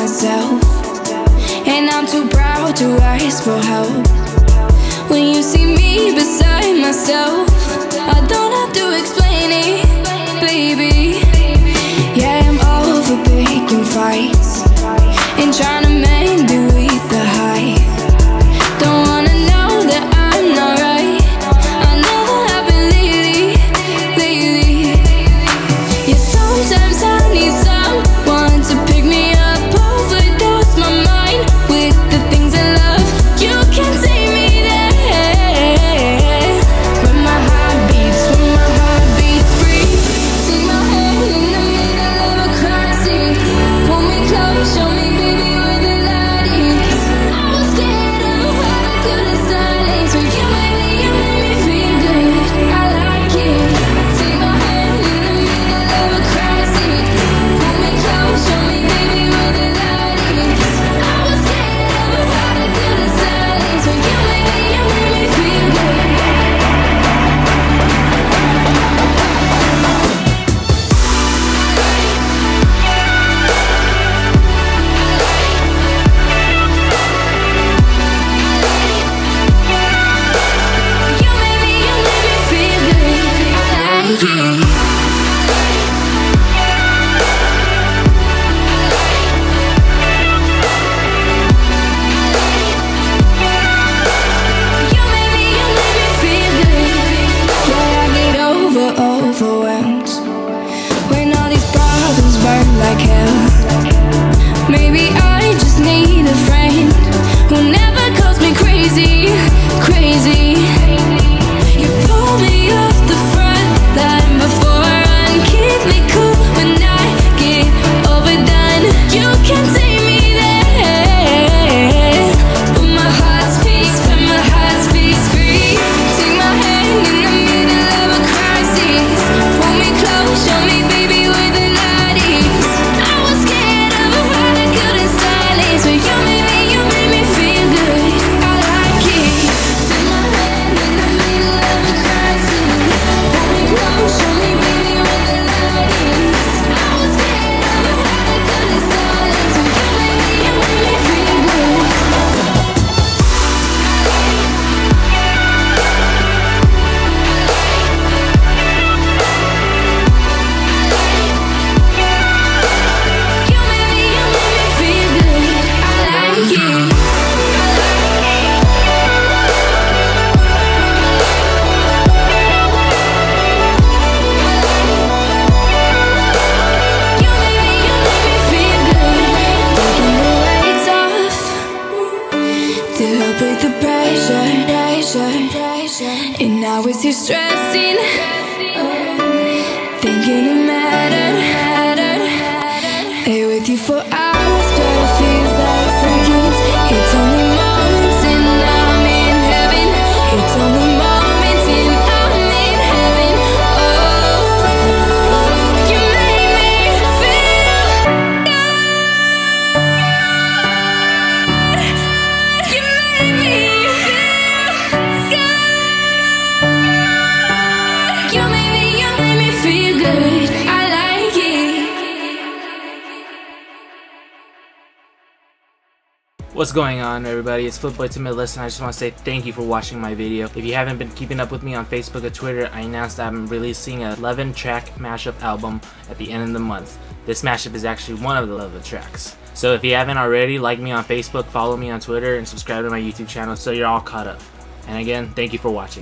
myself, and I'm too proud to ask for help. When you see me beside myself, I don't have to explain it, baby. Yeah, I'm over picking fights and trying to mend it with the hype. Don't wanna know that I'm not right. I never have been lately. Yeah, sometimes I need someone to pick me up, overdose my mind with the things I love. You can take me there, when my heart beats free. Take my hand in the middle of a crisis. Pull me close, show me, baby, where the light is. I was scared of how I couldn't silence, but you made me feel good. I like it. Take my hand in the middle of a crisis. Pull me close, show me, baby, where the light is. I was scared of how I couldn't silence, but you made me feel good. You made me feel good. I like it. You made me feel good. Yeah, I get overwhelmed when all these problems burn like hell. Maybe I just need a friend who never calls me crazy. You pull me off the front line before I run, keep me cool when I get overdone. You can take me there, when my heart speaks free. Take my hand in the middle of a crisis. Pull me close, show me, baby, where the light is. I was scared of how I couldn't silence, but you made me feel good. I like it. Take my hand in the middle of a crisis. Pull me close, show me, baby, where the light is. I was scared of how I couldn't silence, but you made me feel good. You made me feel good. I like it. You made me feel good. Taking the weights off to help with the pressure. And now it's you stressing, thinking it mattered. Lay with you for hours, but it feels like seconds. It's only moments and I'm in heaven. It's only moments and I'm in heaven. Oh, you made me feel good. You made me feel good. You made me feel good. I like it. What's going on, everybody? It's Flipboitamidles, and I just want to say thank you for watching my video. If you haven't been keeping up with me on Facebook or Twitter, I announced that I'm releasing an 11-track mashup album at the end of the month. This mashup is actually one of the 11 tracks. So if you haven't already, like me on Facebook, follow me on Twitter, and subscribe to my YouTube channel so you're all caught up. And again, thank you for watching.